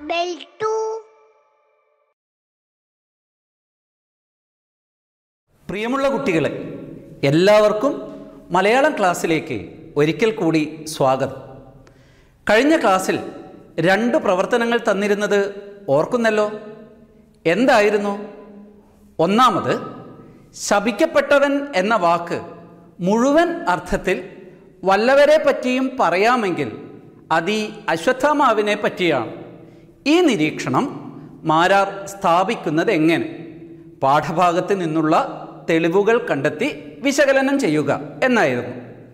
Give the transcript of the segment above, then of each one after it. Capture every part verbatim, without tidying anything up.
bell too. പ്രിയമുള്ള കുട്ടികളെ, എല്ലാവർക്കും മലയാളം ക്ലാസ്സിലേക്ക് ഒരിക്കൽ കൂടി സ്വാഗതം. കഴിഞ്ഞ ക്ലാസ്സിൽ രണ്ട് പ്രവർത്തനങ്ങൾ തന്നിരുന്നത് ഓർക്കുന്നല്ലോ. എന്തായിരുന്നു? ഒന്നാമത്, ശപിക്കപ്പെട്ടവൻ എന്ന വാക്ക് മുഴുവൻ അർത്ഥത്തിൽ വല്ലവരെ പറ്റിയും പറയാമെങ്കിൽ അത് ഈ അശ്വത്ഥാമാവിനെ പറ്റിയാണ്. ഈ നിരീക്ഷണം മാരാർ സ്ഥാപിക്കുന്നത് എങ്ങനെ? പാഠഭാഗത്ത് നിന്നുള്ള തെളിവുകൾ കണ്ടെത്തി വിശകലനം ചെയ്യുക എന്നായിരുന്നു.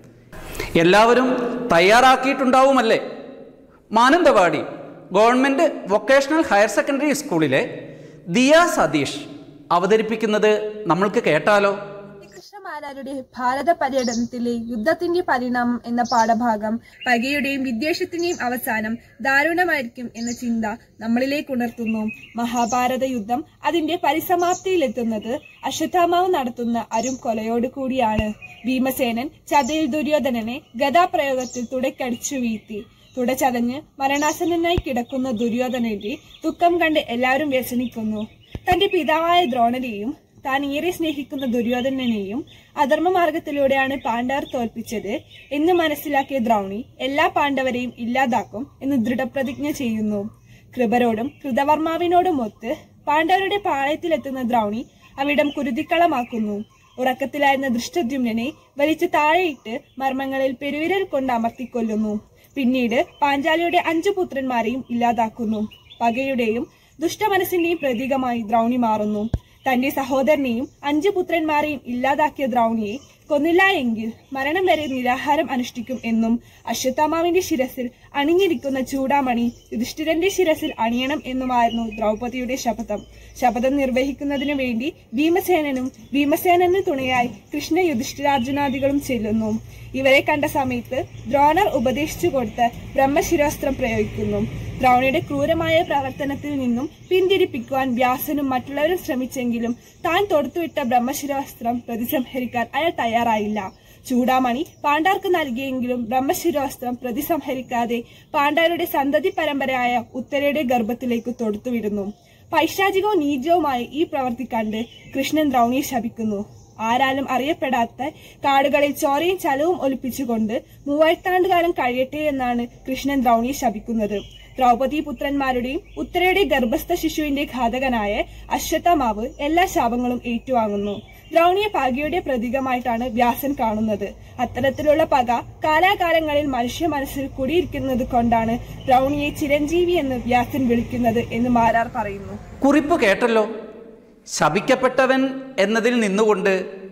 എല്ലാവരും തയ്യാറാക്കിയിട്ടുണ്ടാവുമല്ലേ? Mananthavady government vocational higher secondary സ്കൂളിലെ ദിയ സതീഷ് അവതരിപ്പിക്കുന്നത് നമ്മൾക്ക് കേട്ടാലോ? കൃഷ്ണമാരാരുടെ ഭാരത പര്യടനത്തിലെ യുദ്ധത്തിന്റെ പരിണാമം എന്ന പാഠഭാഗം പകയുടെയും വിദ്വേഷത്തിന്റെയും അവസാനം ദാരുണമായിരിക്കും എന്ന ചിന്ത നമ്മളിലേക്ക് ഉണർത്തുന്നു. മഹാഭാരത യുദ്ധം അതിന്റെ പരിസമാപ്തിയിലെത്തുന്നത് അശ്വത്ഥാമാവ് നടത്തുന്ന അരും കൊലയോട് കൂടിയാണ്. ഭീമസേനൻ ചതയിൽ ദുര്യോധനനെ ഗദാപ്രയോഗത്തിൽ തുടക്കടിച്ചു വീഴ്ത്തി. തുടച്ചതഞ്ഞ് മരണാസന്നനായി കിടക്കുന്ന ദുര്യോധനന്റെ ദുഃഖം കണ്ട് എല്ലാവരും വ്യസനിക്കുന്നു. തന്റെ പിതാവായ ദ്രോണരെയും താൻ ഏറെ സ്നേഹിക്കുന്ന ദുര്യോധനനെയും അധർമ്മമാർഗത്തിലൂടെയാണ് പാണ്ഡവർ തോൽപ്പിച്ചത് എന്ന് മനസ്സിലാക്കിയ ദ്രൗണി എല്ലാ പാണ്ഡവരെയും ഇല്ലാതാക്കും എന്ന് ദൃഢപ്രതിജ്ഞ ചെയ്യുന്നു. കൃപരോടും കൃതവർമാവിനോടും ഒത്ത് പാണ്ഡവരുടെ പാളയത്തിലെത്തുന്ന ദ്രൗണി അവിടം കുരുതിക്കളമാക്കുന്നു. ഉറക്കത്തിലായിരുന്ന ദൃഷ്ടദ്യുമ്നനെ വലിച്ചു താഴെയിട്ട് മർമ്മങ്ങളിൽ പെരുവിരൽ കൊണ്ട് അമർത്തിക്കൊല്ലുന്നു. പിന്നീട് പാഞ്ചാലിയുടെ അഞ്ചു പുത്രന്മാരെയും ഇല്ലാതാക്കുന്നു. പകയുടെയും ദുഷ്ടമനസ്സിന്റെയും പ്രതീകമായി ദ്രൗണി മാറുന്നു. തന്റെ സഹോദരനെയും അഞ്ചു പുത്രന്മാരെയും ഇല്ലാതാക്കിയ ദ്രൗണിയെ കൊന്നില്ല എങ്കിൽ മരണം വരെ നിരാഹാരം അനുഷ്ഠിക്കും എന്നും അശ്വത്ഥാമാവിന്റെ ശിരസിൽ അണിഞ്ഞിരിക്കുന്ന ചൂടാമണി യുധിഷ്ഠിരന്റെ ശിരസിൽ അണിയണം എന്നുമായിരുന്നു ദ്രൗപദിയുടെ ശപഥം. ശപഥം നിർവഹിക്കുന്നതിനു വേണ്ടി ഭീമസേനനും ഭീമസേനന് തുണയായി കൃഷ്ണ യുധിഷ്ഠിരാർജുനാദികളും ചെല്ലുന്നു. ഇവരെ കണ്ട സമയത്ത് ദ്രോണർ ഉപദേശിച്ചു കൊടുത്ത് ബ്രഹ്മശിരോസ്ത്രം പ്രയോഗിക്കുന്നു. ദ്രൗണിയുടെ ക്രൂരമായ പ്രവർത്തനത്തിൽ നിന്നും പിന്തിരിപ്പിക്കുവാൻ വ്യാസനും മറ്റുള്ളവരും ശ്രമിച്ചെങ്കിലും താൻ തൊടുത്തുവിട്ട ബ്രഹ്മശിരോസ്ത്രം പ്രതിസംഹരിക്കാൻ അയാൾ തയ്യാറായില്ല. ചൂടാമണി പാണ്ഡവർക്ക് നൽകിയെങ്കിലും ബ്രഹ്മശിരോസ്ത്രം പ്രതിസംഹരിക്കാതെ പാണ്ഡവരുടെ സന്തതി പരമ്പരയായ ഉത്തരയുടെ ഗർഭത്തിലേക്ക് തൊടുത്തുവിടുന്നു. പൈശാചികവും നീചവുമായ ഈ പ്രവൃത്തി കണ്ട് കൃഷ്ണൻ ദ്രൗണിയെ ശപിക്കുന്നു. ആരാലും അറിയപ്പെടാത്ത കാടുകളിൽ ചോരയും ചലവും ഒലിപ്പിച്ചുകൊണ്ട് മൂവായിരത്താണ്ടുകാലം കഴിയട്ടെ എന്നാണ് കൃഷ്ണൻ ദ്രൗണിയെ ശപിക്കുന്നത്. ദ്രൗപദി പുത്രന്മാരുടെയും ഉത്തരയുടെ ഗർഭസ്ഥ ശിശുവിന്റെ ഘാതകനായ അശ്വത്ഥാമാവ് എല്ലാ ശാപങ്ങളും ഏറ്റുവാങ്ങുന്നു. ദ്രൗണിയെ പകയുടെ പ്രതീകമായിട്ടാണ് വ്യാസൻ കാണുന്നത്. അത്തരത്തിലുള്ള പക കാലാകാലങ്ങളിൽ മനുഷ്യ മനസ്സിൽ കുടിയിരിക്കുന്നത് കൊണ്ടാണ് ദ്രൗണിയെ ചിരഞ്ജീവി എന്ന് വ്യാസൻ വിളിക്കുന്നത് എന്ന് മാരാർ പറയുന്നു. കുറിപ്പ് കേട്ടല്ലോ. ശപിക്കപ്പെട്ടവൻ എന്നതിൽ നിന്നുകൊണ്ട്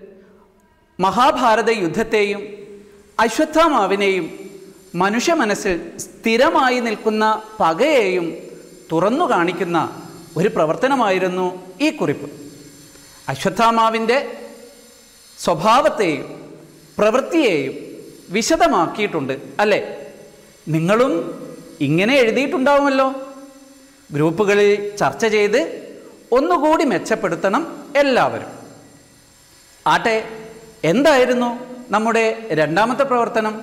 മഹാഭാരത യുദ്ധത്തെയും അശ്വത്ഥാമാവിനെയും മനുഷ്യ മനസ്സിൽ സ്ഥിരമായി നിൽക്കുന്ന പകയെയും തുറന്നു കാണിക്കുന്ന ഒരു പ്രവർത്തനമായിരുന്നു ഈ കുറിപ്പ്. അശ്വത്ഥാമാവിൻ്റെ സ്വഭാവത്തെയും പ്രവൃത്തിയെയും വിശദമാക്കിയിട്ടുണ്ട് അല്ലേ? നിങ്ങളും ഇങ്ങനെ എഴുതിയിട്ടുണ്ടാവുമല്ലോ. ഗ്രൂപ്പുകളിൽ ചർച്ച ചെയ്ത് ഒന്നുകൂടി മെച്ചപ്പെടുത്തണം എല്ലാവരും. ആട്ടെ, എന്തായിരുന്നു നമ്മുടെ രണ്ടാമത്തെ പ്രവർത്തനം?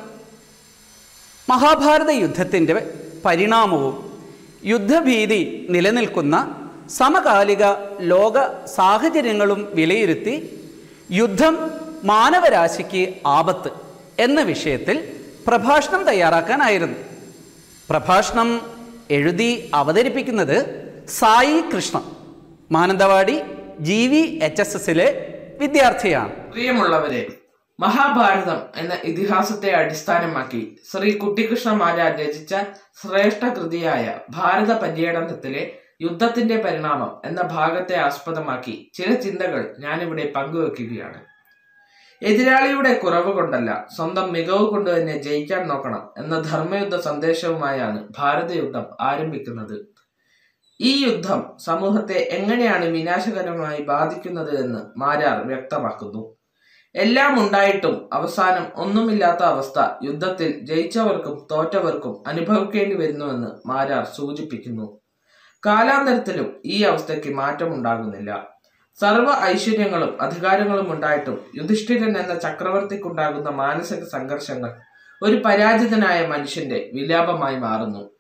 മഹാഭാരത യുദ്ധത്തിൻ്റെ പരിണാമവും യുദ്ധഭീതി നിലനിൽക്കുന്ന സമകാലിക ലോക സാഹചര്യങ്ങളും വിലയിരുത്തി യുദ്ധം മാനവരാശിക്ക് ആപത്ത് എന്ന വിഷയത്തിൽ പ്രഭാഷണം തയ്യാറാക്കാനായിരുന്നു. പ്രഭാഷണം എഴുതി അവതരിപ്പിക്കുന്നത് Sai Krishna, Mananthavady G V H S എസിലെ വിദ്യാർത്ഥിയാണ്. പ്രിയമുള്ളവരെ, മഹാഭാരതം എന്ന ഇതിഹാസത്തെ അടിസ്ഥാനമാക്കി ശ്രീ കുട്ടിക്കൃഷ്ണ മാരാർ രചിച്ച ശ്രേഷ്ഠ കൃതിയായ ഭാരത പര്യടനത്തിലെ യുദ്ധത്തിന്റെ പരിണാമം എന്ന ഭാഗത്തെ ആസ്പദമാക്കി ചില ചിന്തകൾ ഞാനിവിടെ പങ്കുവെക്കുകയാണ്. എതിരാളിയുടെ കുറവ് കൊണ്ടല്ല, സ്വന്തം മികവ് കൊണ്ട് തന്നെ ജയിക്കാൻ നോക്കണം എന്ന ധർമ്മയുദ്ധ സന്ദേശവുമായാണ് ഭാരതയുദ്ധം ആരംഭിക്കുന്നത്. ഈ യുദ്ധം സമൂഹത്തെ എങ്ങനെയാണ് വിനാശകരമായി ബാധിക്കുന്നത് എന്ന് മാരാർ വ്യക്തമാക്കുന്നു. എല്ലാം ഉണ്ടായിട്ടും അവസാനം ഒന്നുമില്ലാത്ത അവസ്ഥ യുദ്ധത്തിൽ ജയിച്ചവർക്കും തോറ്റവർക്കും അനുഭവിക്കേണ്ടി വരുന്നുവെന്ന് മാരാർ സൂചിപ്പിക്കുന്നു. കാലാന്തരത്തിലും ഈ അവസ്ഥയ്ക്ക് മാറ്റമുണ്ടാകുന്നില്ല. സർവ ഐശ്വര്യങ്ങളും അധികാരങ്ങളും ഉണ്ടായിട്ടും യുധിഷ്ഠിരൻ എന്ന ചക്രവർത്തിക്കുണ്ടാകുന്ന മാനസിക സംഘർഷങ്ങൾ ഒരു പരാജിതനായ മനുഷ്യന്റെ വിലാപമായി മാറുന്നു.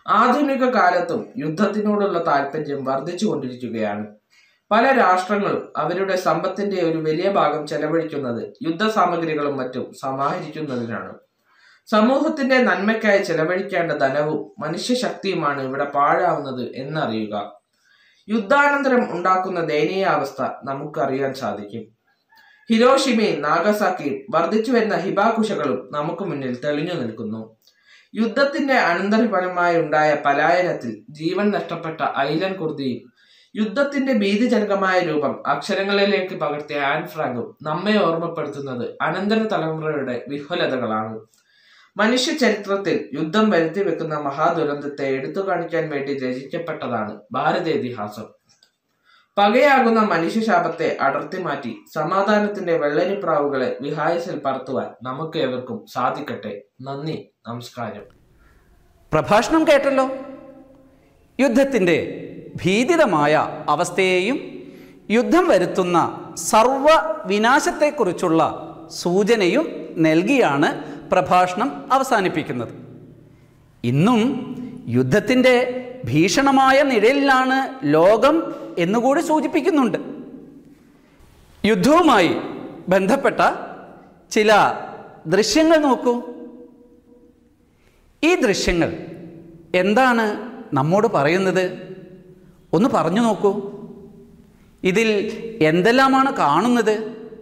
ആധുനിക കാലത്തും യുദ്ധത്തിനോടുള്ള താല്പര്യം വർദ്ധിച്ചുകൊണ്ടിരിക്കുകയാണ്. പല രാഷ്ട്രങ്ങളും അവരുടെ സമ്പത്തിന്റെ ഒരു വലിയ ഭാഗം ചെലവഴിക്കുന്നത് യുദ്ധസാമഗ്രികളും മറ്റും സമാഹരിക്കുന്നതിനാണ്. സമൂഹത്തിന്റെ നന്മയ്ക്കായി ചെലവഴിക്കേണ്ട ധനവും മനുഷ്യശക്തിയുമാണ് ഇവിടെ പാഴാവുന്നത് എന്നറിയുക. യുദ്ധാനന്തരം ഉണ്ടാക്കുന്ന ദയനീയാവസ്ഥ നമുക്കറിയാൻ സാധിക്കും. ഹിരോഷിമയും നാഗസാക്കിയും വർദ്ധിച്ചു വരുന്ന ഹിബാകുശകളും നമുക്ക് മുന്നിൽ തെളിഞ്ഞു നിൽക്കുന്നു. യുദ്ധത്തിന്റെ അനന്തരഫലമായി ഉണ്ടായ പലായനത്തിൽ ജീവൻ നഷ്ടപ്പെട്ട ഐലൻ കുർദിയും യുദ്ധത്തിന്റെ ഭീതിജനകമായ രൂപം അക്ഷരങ്ങളിലേക്ക് പകർത്തിയ ആൻ ഫ്രാങ്കും നമ്മെ ഓർമ്മപ്പെടുത്തുന്നത് അനന്തര തലമുറയുടെ വിഹ്വലതകളാണ്. മനുഷ്യ ചരിത്രത്തിൽ യുദ്ധം വരുത്തി വെക്കുന്ന മഹാദുരന്തത്തെ എടുത്തു കാണിക്കാൻ വേണ്ടി രചിക്കപ്പെട്ടതാണ് ഭാരതേതിഹാസം. പകയാകുന്ന മനുഷ്യശാപത്തെ അടർത്തി മാറ്റി സമാധാനത്തിന്റെ വെള്ളരിപ്രാവുകളെ വിഹായസിൽ പറത്തുവാൻ നമുക്ക് ഏവർക്കും സാധിക്കട്ടെ. നന്ദി, നമസ്കാരം. പ്രഭാഷണം കേട്ടല്ലോ. യുദ്ധത്തിൻ്റെ ഭീതിതമായ അവസ്ഥയെയും യുദ്ധം വരുത്തുന്ന സർവ വിനാശത്തെക്കുറിച്ചുള്ള സൂചനയും നൽകിയാണ് പ്രഭാഷണം അവസാനിപ്പിക്കുന്നത്. ഇന്നും യുദ്ധത്തിൻ്റെ ഭീഷണമായ നിഴലിലാണ് ലോകം എന്നുകൂടി സൂചിപ്പിക്കുന്നുണ്ട്. യുദ്ധവുമായി ബന്ധപ്പെട്ട ചില ദൃശ്യങ്ങൾ നോക്കൂ. ഈ ദൃശ്യങ്ങൾ എന്താണ് നമ്മോട് പറയുന്നത്? ഒന്ന് പറഞ്ഞു നോക്കൂ. ഇതിൽ എന്തെല്ലാമാണ് കാണുന്നത്?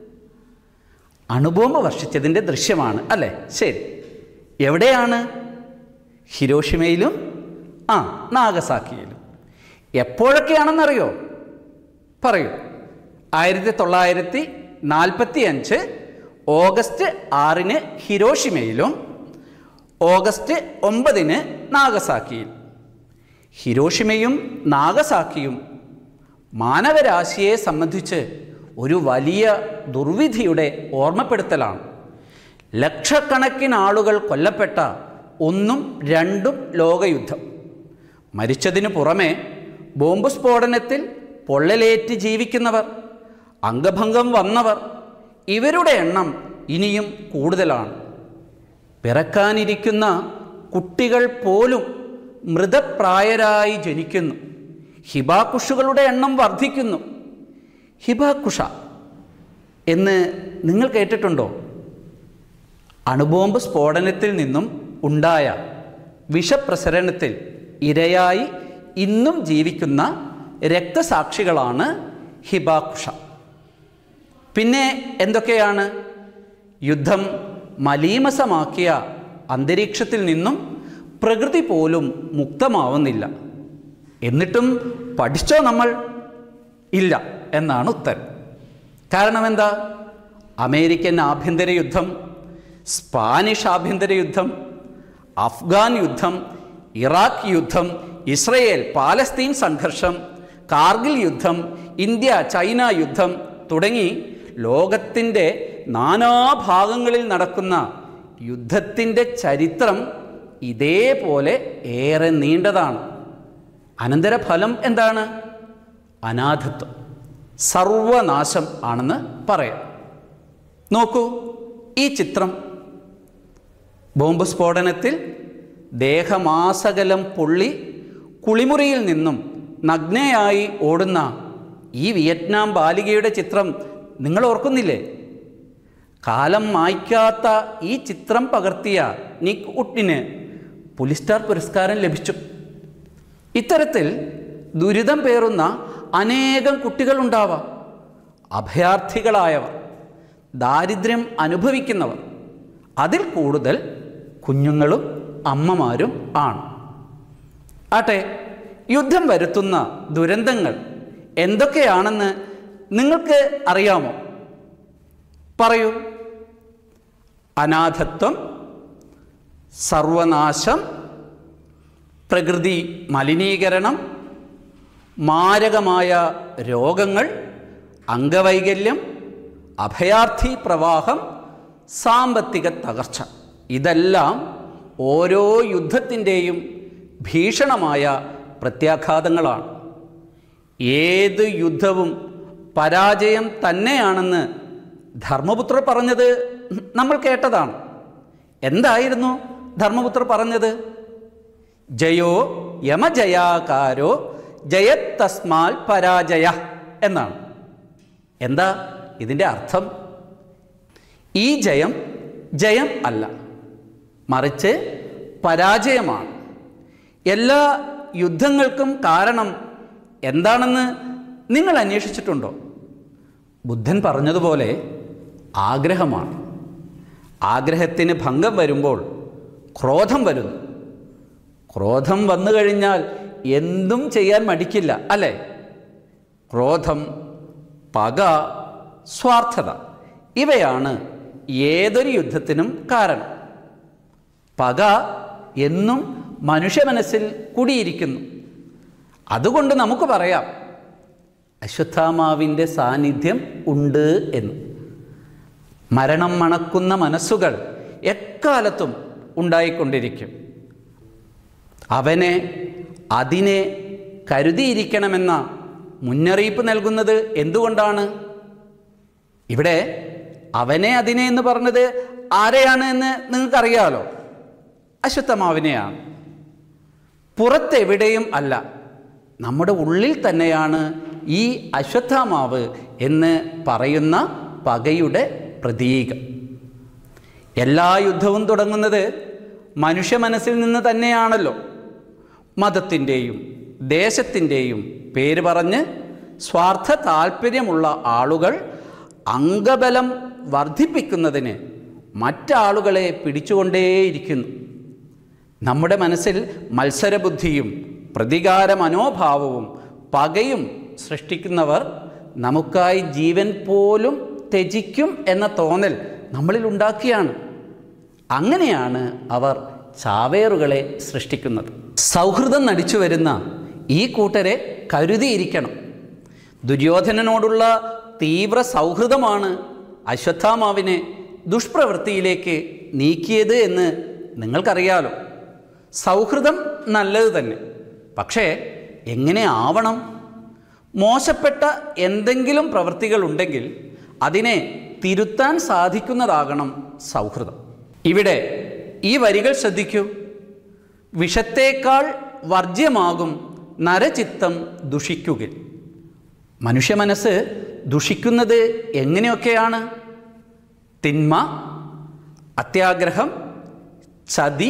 അണുബോംബ് വർഷിച്ചതിൻ്റെ ദൃശ്യമാണ് അല്ലേ? ശരി. എവിടെയാണ്? ഹിരോഷിമയിലും ആ നാഗസാക്കിയിലും. എപ്പോഴൊക്കെയാണെന്നറിയോ? പറയൂ. ആയിരത്തി തൊള്ളായിരത്തി നാൽപ്പത്തി അഞ്ച് ഓഗസ്റ്റ് ആറിന് ഹിരോഷിമയിലും ഓഗസ്റ്റ് ഒമ്പതിന് നാഗസാക്കിയിൽ. ഹിരോഷിമയും നാഗസാക്കിയും മാനവരാശിയെ സംബന്ധിച്ച് ഒരു വലിയ ദുർവിധിയുടെ ഓർമ്മപ്പെടുത്തലാണ്. ലക്ഷക്കണക്കിന് ആളുകൾ കൊല്ലപ്പെട്ട ഒന്നും രണ്ടും ലോകയുദ്ധം. മരിച്ചതിനു പുറമെ ബോംബ് സ്ഫോടനത്തിൽ പൊള്ളലേറ്റ് ജീവിക്കുന്നവർ, അംഗഭംഗം വന്നവർ, ഇവരുടെ എണ്ണം ഇനിയും കൂടുതലാണ്. പിറക്കാനിരിക്കുന്ന കുട്ടികൾ പോലും മൃതപ്രായരായി ജനിക്കുന്നു. ഹിബാകുഷുകളുടെ എണ്ണം വർദ്ധിക്കുന്നു. ഹിബാകുഷ എന്ന് നിങ്ങൾ കേട്ടിട്ടുണ്ടോ? അണുബോംബ് സ്ഫോടനത്തിൽ നിന്നും ഉണ്ടായ വിഷപ്രസരണത്തിൽ ഇരയായി ഇന്നും ജീവിക്കുന്ന രക്തസാക്ഷികളാണ് ഹിബാകുഷ. പിന്നെ എന്തൊക്കെയാണ്? യുദ്ധം മലീമസമാക്കിയ അന്തരീക്ഷത്തിൽ നിന്നും പ്രകൃതി പോലും മുക്തമാവുന്നില്ല. എന്നിട്ടും പഠിച്ചോ നമ്മൾ? ഇല്ല എന്നാണ് ഉത്തരം. കാരണം എന്താ? അമേരിക്കൻ ആഭ്യന്തര യുദ്ധം, സ്പാനിഷ് ആഭ്യന്തര യുദ്ധം, അഫ്ഗാൻ യുദ്ധം, ഇറാഖ് യുദ്ധം, ഇസ്രയേൽ പാലസ്തീൻ സംഘർഷം, കാർഗിൽ യുദ്ധം, ഇന്ത്യ ചൈന യുദ്ധം തുടങ്ങി ലോകത്തിൻ്റെ നാനാഭാഗങ്ങളിൽ നടക്കുന്ന യുദ്ധത്തിൻ്റെ ചരിത്രം ഇതേപോലെ ഏറെ നീണ്ടതാണ്. അനന്തരഫലം എന്താണ്? അനാഥത്വം, സർവനാശം ആണെന്ന് പറയാം. നോക്കൂ ഈ ചിത്രം. ബോംബ് സ്ഫോടനത്തിൽ ദേഹമാസകലം പൊള്ളി കുളിമുറിയിൽ നിന്നും നഗ്നയായി ഓടുന്ന ഈ വിയറ്റ്നാം ബാലികയുടെ ചിത്രം നിങ്ങൾ ഓർക്കുന്നില്ലേ? കാലം മായ്ക്കാത്ത ഈ ചിത്രം പകർത്തിയ നിക് ഉട്ടിന് പുലിസ്റ്റാർ പുരസ്കാരം ലഭിച്ചു. ഇത്തരത്തിൽ ദുരിതം പേറുന്ന അനേകം കുട്ടികളുണ്ടാവാം. അഭയാർത്ഥികളായവർ, ദാരിദ്ര്യം അനുഭവിക്കുന്നവർ, അതിൽ കൂടുതൽ കുഞ്ഞുങ്ങളും അമ്മമാരും ആണ്. ആട്ടെ, യുദ്ധം വരുത്തുന്ന ദുരന്തങ്ങൾ എന്തൊക്കെയാണെന്ന് നിങ്ങൾക്ക് അറിയാമോ? പറയൂ. അനാഥത്വം, സർവനാശം, പ്രകൃതി മലിനീകരണം, മാരകമായ രോഗങ്ങൾ, അംഗവൈകല്യം, അഭയാർത്ഥി പ്രവാഹം, സാമ്പത്തിക തകർച്ച. ഇതെല്ലാം ഓരോ യുദ്ധത്തിൻ്റെയും ഭീഷണമായ പ്രത്യാഘാതങ്ങളാണ്. ഏത് യുദ്ധവും പരാജയം തന്നെയാണെന്ന് ധർമ്മപുത്രർ പറഞ്ഞത് നമ്മൾ കേട്ടതാണ്. എന്തായിരുന്നു ധർമ്മപുത്രർ പറഞ്ഞത്? ജയോ യമജയാകാരോ ജയത്തസ്മാൽ പരാജയ എന്നാണ്. എന്താ ഇതിൻ്റെ അർത്ഥം? ഈ ജയം ജയം അല്ല, മറിച്ച് പരാജയമാണ്. എല്ലാ യുദ്ധങ്ങൾക്കും കാരണം എന്താണെന്ന് നിങ്ങൾ അന്വേഷിച്ചിട്ടുണ്ടോ? ബുദ്ധൻ പറഞ്ഞതുപോലെ ആഗ്രഹമാണ്. ആഗ്രഹത്തിന് ഭംഗം വരുമ്പോൾ ക്രോധം വരുന്നു. ക്രോധം വന്നു കഴിഞ്ഞാൽ എന്തും ചെയ്യാൻ മടിക്കില്ല, അല്ലേ? ക്രോധം, പക, സ്വാർത്ഥത ഇവയാണ് ഏതൊരു യുദ്ധത്തിനും കാരണം. പക എന്നും മനുഷ്യ മനസ്സിൽ കുടിയിരിക്കുന്നു. അതുകൊണ്ട് നമുക്ക് പറയാം അശ്വത്ഥാമാവിൻ്റെ സാന്നിധ്യം ഉണ്ട് എന്ന്. മരണം മണക്കുന്ന മനസ്സുകൾ എക്കാലത്തും ഉണ്ടായിക്കൊണ്ടിരിക്കും. അവനെ അതിനെ കരുതിയിരിക്കണമെന്ന മുന്നറിയിപ്പ് നൽകുന്നത് എന്തുകൊണ്ടാണ്? ഇവിടെ അവനെ അതിനെ എന്ന് പറഞ്ഞത് ആരെയാണ് എന്ന് നിങ്ങൾക്കറിയാമല്ലോ. അശ്വത്ഥമാവിനെയാണ്. പുറത്തെവിടെയും അല്ല, നമ്മുടെ ഉള്ളിൽ തന്നെയാണ് ഈ അശ്വത്ഥമാവ് എന്ന് പറയുന്ന പകയുടെ പ്രതീകം. എല്ലാ യുദ്ധവും തുടങ്ങുന്നത് മനുഷ്യ മനസ്സിൽ നിന്ന് തന്നെയാണല്ലോ. മതത്തിൻ്റെയും ദേശത്തിൻ്റെയും പേര് പറഞ്ഞ് സ്വാർത്ഥ താല്പര്യമുള്ള ആളുകൾ അംഗബലം വർദ്ധിപ്പിക്കുന്നതിന് മറ്റാളുകളെ പിടിച്ചുകൊണ്ടേയിരിക്കുന്നു. നമ്മുടെ മനസ്സിൽ മത്സരബുദ്ധിയും പ്രതികാര മനോഭാവവും പകയും സൃഷ്ടിക്കുന്നവർ നമുക്കായി ജീവൻ പോലും ത്യജിക്കും എന്ന തോന്നൽ നമ്മളിൽ ഉണ്ടാക്കിയാണ്. അങ്ങനെയാണ് അവർ ചാവേറുകളെ സൃഷ്ടിക്കുന്നത്. സൗഹൃദം നടിച്ചു വരുന്ന ഈ കൂട്ടരെ കരുതിയിരിക്കണം. ദുര്യോധനനോടുള്ള തീവ്ര സൗഹൃദമാണ് അശ്വത്ഥാമാവിനെ ദുഷ്പ്രവൃത്തിയിലേക്ക് നീക്കിയത് എന്ന് നിങ്ങൾക്കറിയാലോ. സൗഹൃദം നല്ലത് തന്നെ, പക്ഷേ എങ്ങനെ ആവണം? മോശപ്പെട്ട എന്തെങ്കിലും പ്രവൃത്തികൾ ഉണ്ടെങ്കിൽ അതിനെ തിരുത്താൻ സാധിക്കുന്നതാകണം സൗഹൃദം. ഇവിടെ ഈ വരികൾ ശ്രദ്ധിക്കൂ. വിഷത്തേക്കാൾ വർജ്യമാകും നരചിത്തം ദുഷിക്കുകിൽ. മനുഷ്യ മനസ്സ് ദുഷിക്കുന്നത് എങ്ങനെയൊക്കെയാണ്? തിന്മ, അത്യാഗ്രഹം, ചതി,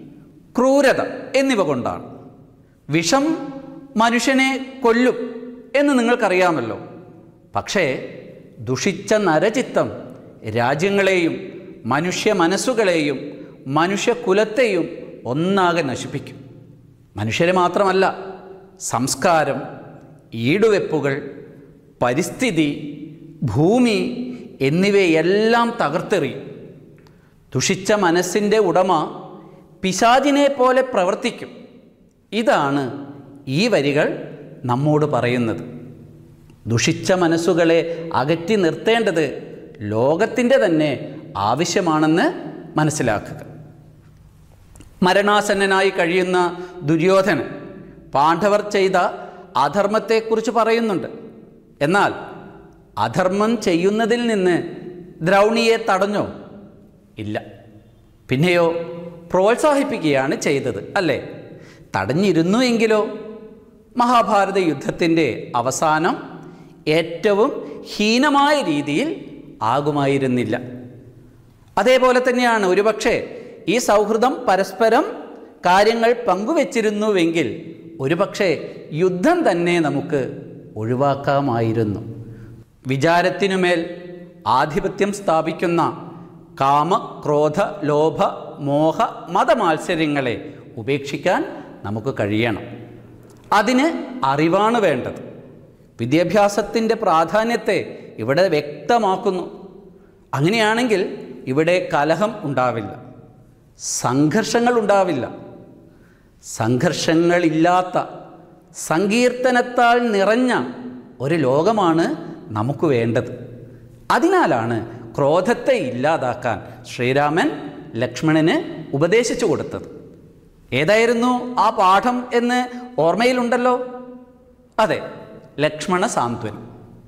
ക്രൂരത എന്നിവ കൊണ്ടാണ്. വിഷം മനുഷ്യനെ കൊല്ലും എന്ന് നിങ്ങൾക്കറിയാമല്ലോ. പക്ഷേ ദുഷിച്ച നരചിത്തം രാജ്യങ്ങളെയും മനുഷ്യ മനസ്സുകളെയും മനുഷ്യകുലത്തെയും ഒന്നാകെ നശിപ്പിക്കും. മനുഷ്യരെ മാത്രമല്ല, സംസ്കാരം, ഈടുവെപ്പുകൾ, പരിസ്ഥിതി, ഭൂമി എന്നിവയെല്ലാം തകർത്തെറിയും. ദുഷിച്ച മനസ്സിൻ്റെ ഉടമ പിശാചിനെ പോലെ പ്രവർത്തിക്കും. ഇതാണ് ഈ വരികൾ നമ്മോട് പറയുന്നത്. ദുഷിച്ച മനസ്സുകളെ അകറ്റി നിർത്തേണ്ടത് ലോകത്തിൻ്റെ തന്നെ ആവശ്യമാണെന്ന് മനസ്സിലാക്കുക. മരണാസന്നനായി കഴിയുന്ന ദുര്യോധനൻ പാണ്ഡവർ ചെയ്ത അധർമ്മത്തെക്കുറിച്ച് പറയുന്നുണ്ട്. എന്നാൽ അധർമ്മം ചെയ്യുന്നതിൽ നിന്ന് ദ്രൗണിയെ തടഞ്ഞോ? ഇല്ല. പിന്നെയോ പ്രോത്സാഹിപ്പിക്കുകയാണ് ചെയ്തത്, അല്ലേ? തടഞ്ഞിരുന്നു എങ്കിലോ മഹാഭാരത യുദ്ധത്തിൻ്റെ അവസാനം ഏറ്റവും ഹീനമായ രീതിയിൽ ആകുമായിരുന്നില്ല. അതേപോലെ തന്നെയാണ് ഒരുപക്ഷെ ഈ സൗഹൃദം പരസ്പരം കാര്യങ്ങൾ പങ്കുവച്ചിരുന്നുവെങ്കിൽ ഒരുപക്ഷെ യുദ്ധം തന്നെ നമുക്ക് ഒഴിവാക്കാമായിരുന്നു. വിചാരത്തിനുമേൽ ആധിപത്യം സ്ഥാപിക്കുന്ന കാമ, ക്രോധ, ലോഭ, മോഹ, മതമാത്സര്യങ്ങളെ ഉപേക്ഷിക്കാൻ നമുക്ക് കഴിയണം. അതിന് അറിവാണ് വേണ്ടത്. വിദ്യാഭ്യാസത്തിൻ്റെ പ്രാധാന്യത്തെ ഇവിടെ വ്യക്തമാക്കുന്നു. അങ്ങനെയാണെങ്കിൽ ഇവിടെ കലഹം ഉണ്ടാവില്ല, സംഘർഷങ്ങൾ ഉണ്ടാവില്ല. സംഘർഷങ്ങളില്ലാത്ത, സങ്കീർത്തനത്താൽ നിറഞ്ഞ ഒരു ലോകമാണ് നമുക്ക് വേണ്ടത്. അതിനാലാണ് ക്രോധത്തെ ഇല്ലാതാക്കാൻ ശ്രീരാമൻ ലക്ഷ്മണന് ഉപദേശിച്ചു കൊടുത്തത്. ഏതായിരുന്നു ആ പാഠം എന്ന് ഓർമ്മയിലുണ്ടല്ലോ? അതെ, ലക്ഷ്മണ സാന്ത്വനം.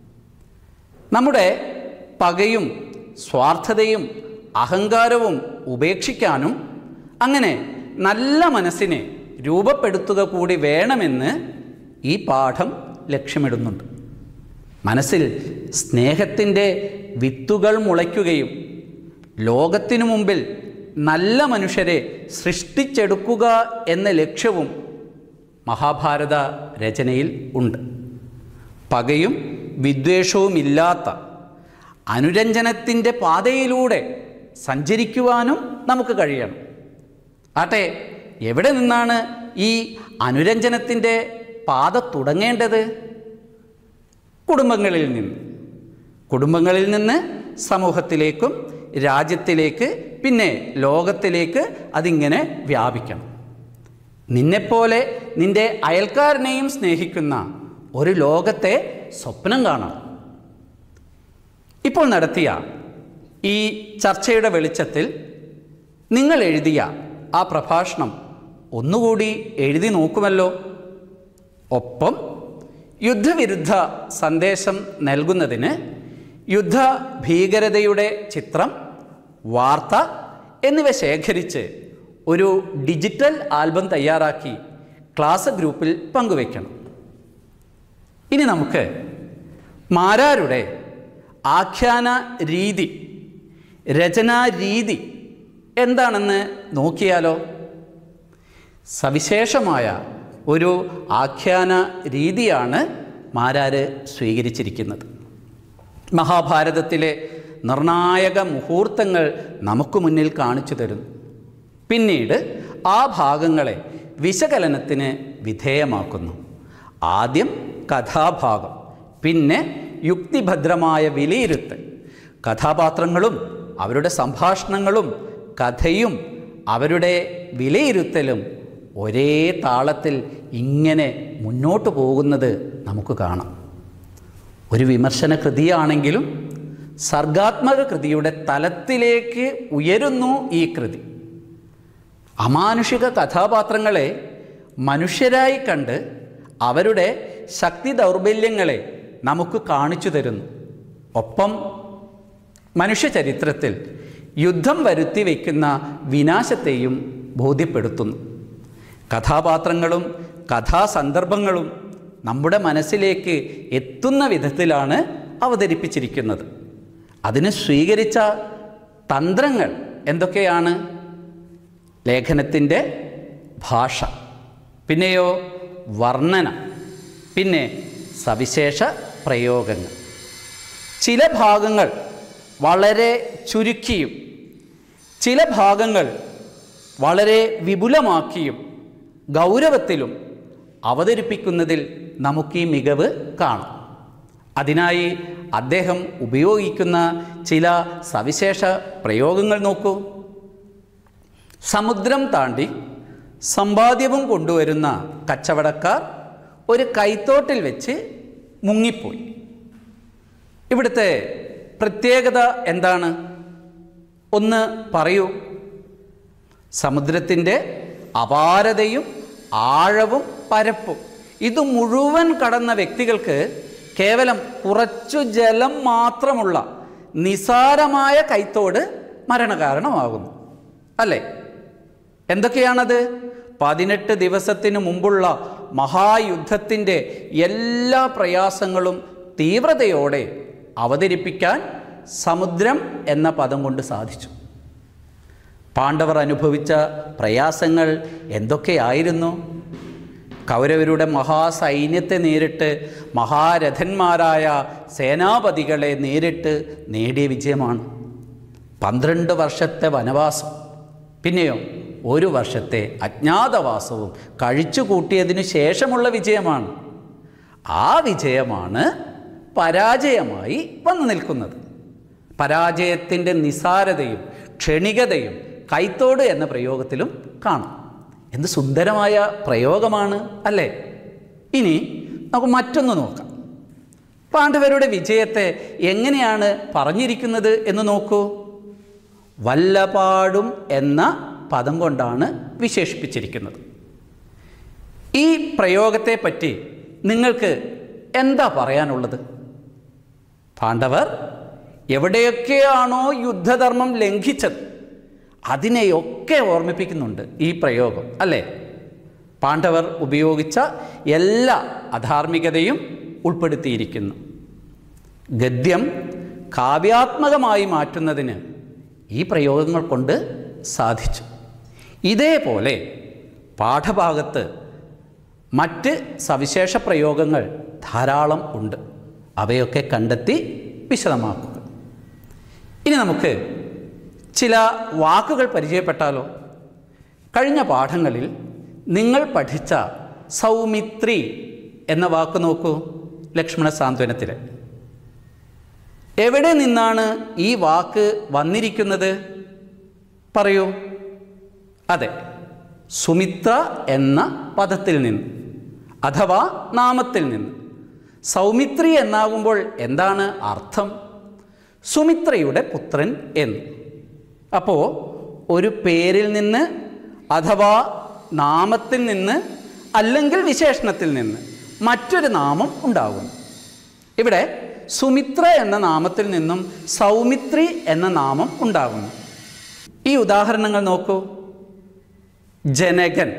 നമ്മുടെ പകയും സ്വാർത്ഥതയും അഹങ്കാരവും ഉപേക്ഷിക്കാനും അങ്ങനെ നല്ല മനസ്സിനെ രൂപപ്പെടുത്തുക കൂടി വേണമെന്ന് ഈ പാഠം ലക്ഷ്യമിടുന്നുണ്ട്. മനസ്സിൽ സ്നേഹത്തിൻ്റെ വിത്തുകൾ മുളയ്ക്കുകയും ലോകത്തിനു മുമ്പിൽ നല്ല മനുഷ്യരെ സൃഷ്ടിച്ചെടുക്കുക എന്ന ലക്ഷ്യവും മഹാഭാരത രചനയിൽ ഉണ്ട്. പകയും വിദ്വേഷവുമില്ലാത്ത അനുരഞ്ജനത്തിൻ്റെ പാതയിലൂടെ സഞ്ചരിക്കുവാനും നമുക്ക് കഴിയണം. ആട്ടെ, എവിടെ നിന്നാണ് ഈ അനുരഞ്ജനത്തിൻ്റെ പാത തുടങ്ങേണ്ടത്? കുടുംബങ്ങളിൽ നിന്ന്. കുടുംബങ്ങളിൽ നിന്ന് സമൂഹത്തിലേക്കും രാജ്യത്തിലേക്ക് പിന്നെ ലോകത്തിലേക്ക് അതിങ്ങനെ വ്യാപിക്കണം. നിന്നെപ്പോലെ നിൻ്റെ അയൽക്കാരനെയും സ്നേഹിക്കുന്ന ഒരു ലോകത്തെ സ്വപ്നം കാണണം. ഇപ്പോൾ നടത്തിയ ഈ ചർച്ചയുടെ വെളിച്ചത്തിൽ നിങ്ങൾ എഴുതിയ ആ പ്രഭാഷണം ഒന്നുകൂടി എഴുതി നോക്കുമല്ലോ. ഒപ്പം യുദ്ധവിരുദ്ധ സന്ദേശം നൽകുന്നതിന് യുദ്ധ ഭീകരതയുടെ ചിത്രം, വാർത്ത എന്നിവ ശേഖരിച്ച് ഒരു ഡിജിറ്റൽ ആൽബം തയ്യാറാക്കി ക്ലാസ് ഗ്രൂപ്പിൽ പങ്കുവയ്ക്കണം. ഇനി നമുക്ക് മാരാരുടെ ആഖ്യാന രീതി, രചനാ രീതി എന്താണെന്ന് നോക്കിയാലോ. സവിശേഷമായ ഒരു ആഖ്യാന രീതിയാണ് മാരാര് സ്വീകരിച്ചിരിക്കുന്നത്. മഹാഭാരതത്തിലെ നിർണായക മുഹൂർത്തങ്ങൾ നമുക്ക് മുന്നിൽ കാണിച്ചു തരുന്നു. പിന്നീട് ആ ഭാഗങ്ങളെ വിശകലനത്തിന് വിധേയമാക്കുന്നു. ആദ്യം കഥാഭാഗം, പിന്നെ യുക്തിഭദ്രമായ വിലയിരുത്തൽ. കഥാപാത്രങ്ങളും അവരുടെ സംഭാഷണങ്ങളും കഥയും അവരുടെ വിലയിരുത്തലും ഒരേ താളത്തിൽ ഇങ്ങനെ മുന്നോട്ട് പോകുന്നത് നമുക്ക് കാണാം. ഒരു വിമർശന കൃതിയാണെങ്കിലും സർഗാത്മക കൃതിയുടെ തലത്തിലേക്ക് ഉയരുന്നു ഈ കൃതി. അമാനുഷിക കഥാപാത്രങ്ങളെ മനുഷ്യരായി കണ്ട് അവരുടെ ശക്തി ദൗർബല്യങ്ങളെ നമുക്ക് കാണിച്ചു തരുന്നു. ഒപ്പം മനുഷ്യചരിത്രത്തിൽ യുദ്ധം വരുത്തി വയ്ക്കുന്ന വിനാശത്തെയും ബോധ്യപ്പെടുത്തുന്നു. കഥാപാത്രങ്ങളും കഥാസന്ദർഭങ്ങളും നമ്മുടെ മനസ്സിലേക്ക് എത്തുന്ന വിധത്തിലാണ് അവതരിപ്പിച്ചിരിക്കുന്നത്. അതിന് സ്വീകരിച്ച തന്ത്രങ്ങൾ എന്തൊക്കെയാണ്? ലേഖനത്തിൻ്റെ ഭാഷ, പിന്നെയോ വർണ്ണന, പിന്നെ സവിശേഷ പ്രയോഗങ്ങൾ. ചില ഭാഗങ്ങൾ വളരെ ചുരുക്കിയും ചില ഭാഗങ്ങൾ വളരെ വിപുലമാക്കിയും ഗൗരവത്തിലും അവതരിപ്പിക്കുന്നതിൽ നമുക്ക് ഈ മികവ് കാണാം. അതിനായി അദ്ദേഹം ഉപയോഗിക്കുന്ന ചില സവിശേഷ പ്രയോഗങ്ങൾ നോക്കൂ. സമുദ്രം താണ്ടി സമ്പാദ്യവും കൊണ്ടുവരുന്ന കച്ചവടക്കാർ ഒരു കൈത്തോട്ടിൽ വെച്ച് മുങ്ങിപ്പോയി. ഇവിടുത്തെ പ്രത്യേകത എന്താണ്? ഒന്ന് പറയൂ. സമുദ്രത്തിൻ്റെ അപാരതയും ആഴവും പരപ്പും ഇത് മുഴുവൻ കടന്ന വ്യക്തികൾക്ക് കേവലം കുറച്ചു ജലം മാത്രമുള്ള നിസാരമായ കൈത്തോട് മരണകാരണമാകുന്നു, അല്ലേ? എന്തൊക്കെയാണത്? പതിനെട്ട് ദിവസത്തിന് മുമ്പുള്ള മഹായുദ്ധത്തിൻ്റെ എല്ലാ പ്രയാസങ്ങളും തീവ്രതയോടെ അവതരിപ്പിക്കാൻ സമുദ്രം എന്ന പദം കൊണ്ട് സാധിച്ചു. പാണ്ഡവർ അനുഭവിച്ച പ്രയാസങ്ങൾ എന്തൊക്കെയായിരുന്നു? കൗരവരുടെ മഹാസൈന്യത്തെ നേരിട്ട് മഹാരഥന്മാരായ സേനാപതികളെ നേരിട്ട് നേടിയ വിജയമാണ്. പന്ത്രണ്ട് വർഷത്തെ വനവാസം, പിന്നെയോ ഒരു വർഷത്തെ അജ്ഞാതവാസവും കഴിച്ചു കൂട്ടിയതിനു ശേഷമുള്ള വിജയമാണ്. ആ വിജയമാണ് പരാജയമായി വന്നു നിൽക്കുന്നത്. പരാജയത്തിൻ്റെ നിസാരതയും ക്ഷണികതയും കൈത്തോട് എന്ന പ്രയോഗത്തിലും കാണാം. എന്ത് സുന്ദരമായ പ്രയോഗമാണ്, അല്ലേ? ഇനി നമുക്ക് മറ്റൊന്ന് നോക്കാം. പാണ്ഡവരുടെ വിജയത്തെ എങ്ങനെയാണ് പറഞ്ഞിരിക്കുന്നത് എന്ന് നോക്കൂ. വല്ലപാടും എന്ന പദം കൊണ്ടാണ് വിശേഷിപ്പിച്ചിരിക്കുന്നത്. ഈ പ്രയോഗത്തെ പറ്റി നിങ്ങൾക്ക് എന്താ പറയാനുള്ളത്? പാണ്ഡവർ എവിടെയൊക്കെയാണോ യുദ്ധധർമ്മം ലംഘിച്ചത് അതിനെയൊക്കെ ഓർമ്മിപ്പിക്കുന്നുണ്ട് ഈ പ്രയോഗം, അല്ലേ? പാണ്ഡവർ ഉപയോഗിച്ച എല്ലാ അധാർമികതയും ഉൾപ്പെടുത്തിയിരിക്കുന്നു. ഗദ്യം കാവ്യാത്മകമായി മാറ്റുന്നതിന് ഈ പ്രയോഗങ്ങൾ കൊണ്ട് സാധിച്ചു. ഇതേപോലെ പാഠഭാഗത്ത് മറ്റ് സവിശേഷ പ്രയോഗങ്ങൾ ധാരാളം ഉണ്ട്. അവയൊക്കെ കണ്ടെത്തി വിശദമാക്കുക. ഇനി നമുക്ക് ചില വാക്കുകൾ പരിചയപ്പെട്ടാലോ? കഴിഞ്ഞ പാഠങ്ങളിൽ നിങ്ങൾ പഠിച്ച സൗമിത്രി എന്ന വാക്ക് നോക്കൂ. ലക്ഷ്മണ സാന്ത്വനത്തിലെ എവിടെ നിന്നാണ് ഈ വാക്ക് വന്നിരിക്കുന്നത്? പറയൂ. അതെ, സുമിത്ര എന്ന പദത്തിൽ നിന്ന് അഥവാ നാമത്തിൽ നിന്ന്. സൗമിത്രി എന്നാകുമ്പോൾ എന്താണ് അർത്ഥം? സുമിത്രയുടെ പുത്രൻ എന്ന്. അപ്പോൾ ഒരു പേരിൽ നിന്ന് അഥവാ നാമത്തിൽ നിന്ന് അല്ലെങ്കിൽ വിശേഷണത്തിൽ നിന്ന് മറ്റൊരു നാമം ഉണ്ടാകുന്നു. ഇവിടെ സുമിത്ര എന്ന നാമത്തിൽ നിന്നും സൗമിത്രി എന്ന നാമം ഉണ്ടാകുന്നു. ഈ ഉദാഹരണങ്ങൾ നോക്കൂ. ജനകൻ,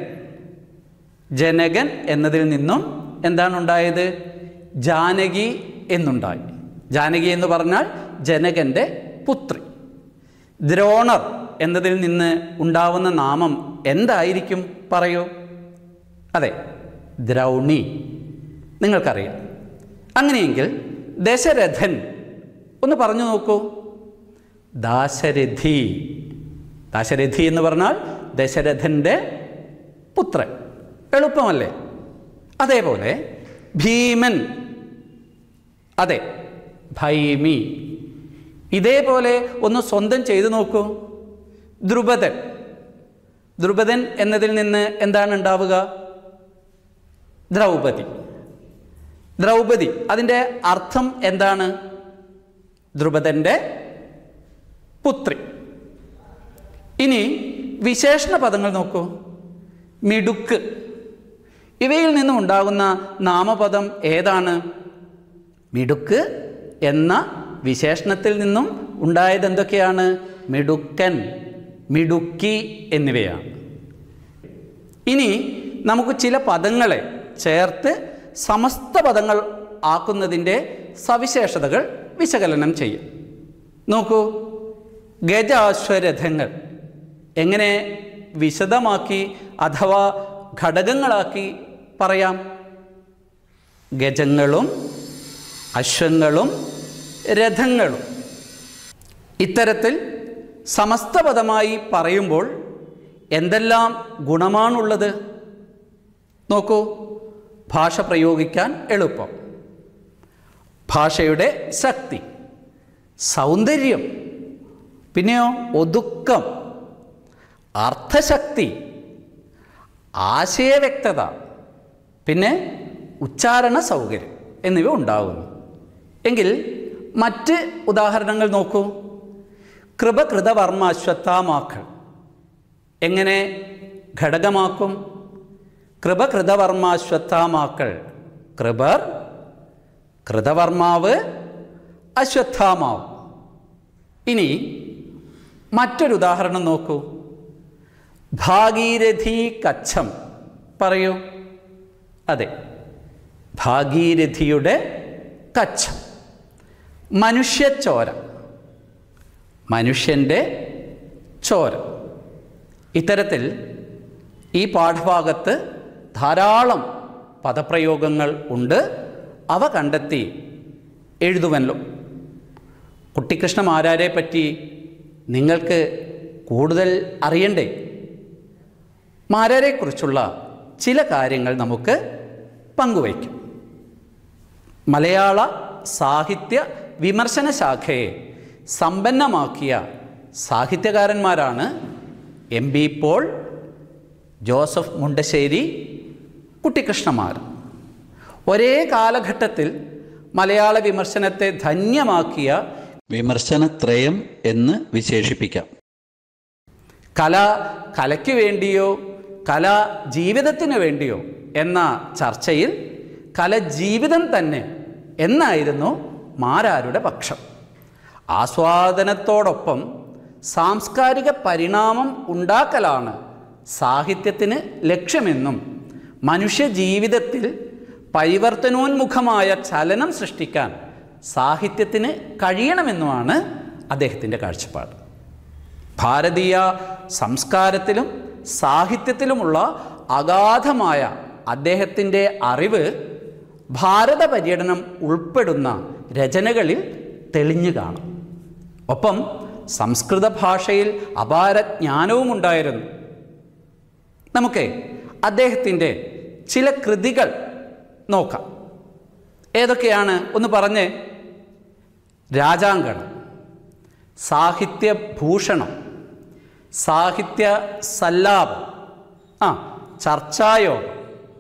ജനകൻ എന്നതിൽ നിന്നും എന്താണ് ഉണ്ടായത്? ജാനകി എന്നുണ്ടായി. ജാനകി എന്ന് പറഞ്ഞാൽ ജനകൻ്റെ പുത്രി. ദ്രോണർ എന്നതിൽ നിന്ന് ഉണ്ടാവുന്ന നാമം എന്തായിരിക്കും? പറയൂ. അതെ, ദ്രൗണി. നിങ്ങൾക്കറിയാം. അങ്ങനെയെങ്കിൽ ദശരഥൻ ഒന്ന് പറഞ്ഞു നോക്കൂ. ദാശരഥി. ദാശരഥി എന്ന് പറഞ്ഞാൽ ദശരഥൻ്റെ പുത്രൻ. എളുപ്പമല്ലേ? അതേപോലെ ഭീമൻ, അതെ, ഭൈമി. ഇതേപോലെ ഒന്ന് സ്വന്തം ചെയ്തു നോക്കൂ. ദ്രുപദൻ. ദ്രുപദൻ എന്നതിൽ നിന്ന് എന്താണ് ഉണ്ടാവുക? ദ്രൗപദി. ദ്രൗപദി, അതിൻ്റെ അർത്ഥം എന്താണ്? ദ്രുപദൻ്റെ പുത്രി. ഇനി വിശേഷണ പദങ്ങൾ നോക്കൂ. മിടുക്ക്. ഇവയിൽ നിന്നും ഉണ്ടാകുന്ന നാമപദം ഏതാണ്? മിടുക്ക് എന്ന വിശേഷണത്തിൽ നിന്നും ഉണ്ടായത് എന്തൊക്കെയാണ്? മിടുക്കൻ, മിടുക്കി എന്നിവയാണ്. ഇനി നമുക്ക് ചില പദങ്ങളെ ചേർത്ത് സമസ്ത പദങ്ങൾ ആക്കുന്നതിൻ്റെ സവിശേഷതകൾ വിശകലനം ചെയ്യും. നോക്കൂ. ഗജാശ്വരഥങ്ങൾ എങ്ങനെ വിശദമാക്കി അഥവാ ഘടകങ്ങളാക്കി പറയാം? ഗജങ്ങളും അശ്വങ്ങളും രഥങ്ങളും. ഇത്തരത്തിൽ സമസ്തപദമായി പറയുമ്പോൾ എന്തെല്ലാം ഗുണമാണുള്ളത്? നോക്കൂ. ഭാഷ പ്രയോഗിക്കാൻ എളുപ്പം, ഭാഷയുടെ ശക്തി, സൗന്ദര്യം, പിന്നെയോ ഒതുക്കം, അർത്ഥശക്തി, ആശയവ്യക്തത, പിന്നെ ഉച്ചാരണ സൗകര്യം എന്നിവ ഉണ്ടാകുന്നു. എങ്കിൽ മറ്റ് ഉദാഹരണങ്ങൾ നോക്കൂ. കൃപ, കൃതവർമ്മ, അശ്വത്ഥാമാക്കൾ എങ്ങനെ ഘടകമാക്കും? കൃപ, കൃതവർമ്മ, അശ്വത്ഥാമാക്കൾ. കൃപർ, കൃതവർമാവ്, അശ്വത്ഥാമാവ്. ഇനി മറ്റൊരു ഉദാഹരണം നോക്കൂ. ഭാഗീരഥി കച്ഛം. പറയൂ. അതെ, ഭാഗീരഥിയുടെ കച്ഛം. മനുഷ്യച്ചോര, മനുഷ്യൻ്റെ ചോര. ഇത്തരത്തിൽ ഈ പാഠഭാഗത്ത് ധാരാളം പദപ്രയോഗങ്ങൾ ഉണ്ട്. അവ കണ്ടെത്തി എഴുതുമല്ലോ. കുട്ടിക്കൃഷ്ണമാരാരെ പറ്റി നിങ്ങൾക്ക് കൂടുതൽ അറിയണ്ടേ? മാരാരെക്കുറിച്ചുള്ള ചില കാര്യങ്ങൾ നമുക്ക് പങ്കുവയ്ക്കും. മലയാള സാഹിത്യ വിമർശന ശാഖയെ സമ്പന്നമാക്കിയ സാഹിത്യകാരന്മാരാണ് എം ബി പോൾ, ജോസഫ് മുണ്ടശ്ശേരി, കുട്ടിക്കൃഷ്ണമാർ. ഒരേ കാലഘട്ടത്തിൽ മലയാള വിമർശനത്തെ ധന്യമാക്കിയ വിമർശനത്രയം എന്ന് വിശേഷിപ്പിക്കാം. കല കലയ്ക്ക് വേണ്ടിയോ കല ജീവിതത്തിന് വേണ്ടിയോ എന്ന ചർച്ചയിൽ കല ജീവിതം തന്നെ എന്നായിരുന്നു മാരാരുടെ പക്ഷം. ആസ്വാദനത്തോടൊപ്പം സാംസ്കാരിക പരിണാമം ഉണ്ടാക്കലാണ് സാഹിത്യത്തിന് ലക്ഷ്യമെന്നും മനുഷ്യ ജീവിതത്തിൽ പരിവർത്തനോന്മുഖമായ ചലനം സൃഷ്ടിക്കാൻ സാഹിത്യത്തിന് കഴിയണമെന്നുമാണ് അദ്ദേഹത്തിൻ്റെ കാഴ്ചപ്പാട്. ഭാരതീയ സംസ്കാരത്തിലും സാഹിത്യത്തിലുമുള്ള അഗാധമായ അദ്ദേഹത്തിൻ്റെ അറിവ് ഭാരത പര്യടനം ഉൾപ്പെടുന്ന രചനകളിൽ തെളിഞ്ഞു കാണും. ഒപ്പം സംസ്കൃത ഭാഷയിൽ അപാര ജ്ഞാനവും ഉണ്ടായിരുന്നു. നമുക്ക് അദ്ദേഹത്തിൻ്റെ ചില കൃതികൾ നോക്കാം. ഏതൊക്കെയാണ് ഒന്ന് പറഞ്ഞ്. രാജാങ്കണം, സാഹിത്യഭൂഷണം, സാഹിത്യ സല്ലാപം, ആ ചർച്ചായോഗം,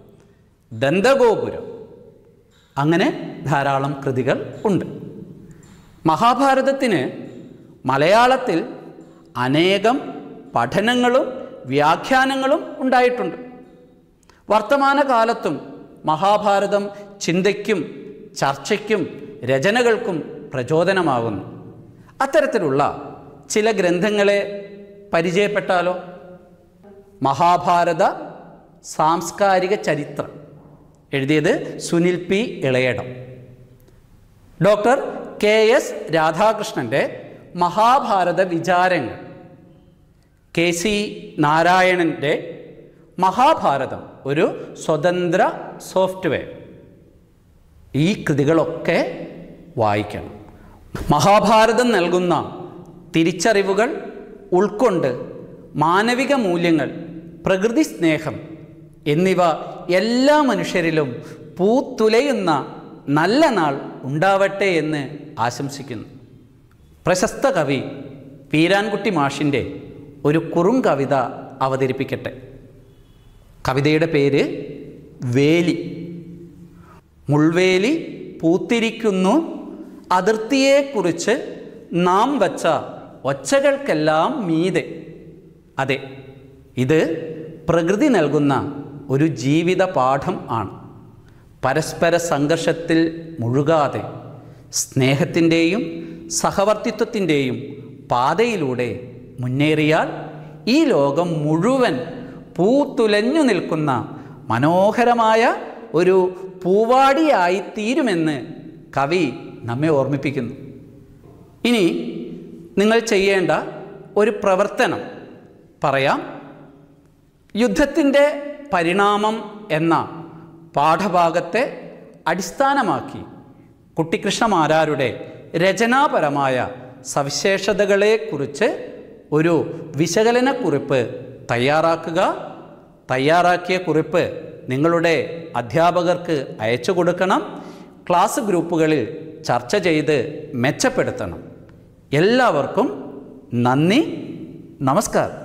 ദന്തഗോപുരം, അങ്ങനെ ധാരാളം കൃതികൾ ഉണ്ട്. മഹാഭാരതത്തിന് മലയാളത്തിൽ അനേകം പഠനങ്ങളും വ്യാഖ്യാനങ്ങളും ഉണ്ടായിട്ടുണ്ട്. വർത്തമാനകാലത്തും മഹാഭാരതം ചിന്തയ്ക്കും ചർച്ചയ്ക്കും രചനകൾക്കും പ്രചോദനമാകുന്നു. അത്തരത്തിലുള്ള ചില ഗ്രന്ഥങ്ങളെ പരിചയപ്പെട്ടാലോ? മഹാഭാരത സാംസ്കാരിക ചരിത്രം എഴുതിയത് Sunil P Elayidam. Doctor K S രാധാകൃഷ്ണൻ്റെ മഹാഭാരത വിചാരങ്ങൾ, കെ സി നാരായണൻ്റെ മഹാഭാരതം ഒരു സ്വതന്ത്ര സോഫ്റ്റ്വെയർ. ഈ കൃതികളൊക്കെ വായിക്കണം. മഹാഭാരതം നൽകുന്ന തിരിച്ചറിവുകൾ ഉൾക്കൊണ്ട് മാനവിക മൂല്യങ്ങൾ, പ്രകൃതി സ്നേഹം എന്നിവ എല്ലാ മനുഷ്യരിലും പൂത്തുലയുന്ന നല്ല നാൾ ഉണ്ടാവട്ടെ എന്ന് ആശംസിക്കുന്നു. പ്രശസ്ത കവി വീരാൻകുട്ടി മാഷിൻ്റെ ഒരു കുറുങ്കവിത അവതരിപ്പിക്കട്ടെ. കവിതയുടെ പേര് വേലി. മുൾവേലി പൂത്തിരിക്കുന്നു അതിർത്തിയെക്കുറിച്ച് നാം വച്ച ഒച്ചകൾക്കെല്ലാം മീതെ. അതെ, ഇത് പ്രകൃതി നൽകുന്ന ഒരു ജീവിത പാഠം ആണ്. പരസ്പര സംഘർഷത്തിൽ മുഴുകാതെ സ്നേഹത്തിൻ്റെയും സഹവർത്തിത്വത്തിൻ്റെയും പാതയിലൂടെ മുന്നേറിയാൽ ഈ ലോകം മുഴുവൻ പൂത്തുലഞ്ഞു നിൽക്കുന്ന മനോഹരമായ ഒരു പൂവാടിയായി തീരുമെന്ന് കവി നമ്മെ ഓർമ്മിപ്പിക്കുന്നു. ഇനി നിങ്ങൾ ചെയ്യേണ്ട ഒരു പ്രവർത്തനം പറയാം. യുദ്ധത്തിൻ്റെ പരിണാമം എന്ന പാഠഭാഗത്തെ അടിസ്ഥാനമാക്കി കുട്ടിക്കൃഷ്ണമാരാരുടെ രചനാപരമായ സവിശേഷതകളെക്കുറിച്ച് ഒരു വിശകലനക്കുറിപ്പ് തയ്യാറാക്കുക. തയ്യാറാക്കിയ കുറിപ്പ് നിങ്ങളുടെ അധ്യാപകർക്ക് അയച്ചു കൊടുക്കണം. ക്ലാസ് ഗ്രൂപ്പുകളിൽ ചർച്ച ചെയ്ത് മെച്ചപ്പെടുത്തണം. എല്ലാവർക്കും നന്ദി, നമസ്കാരം.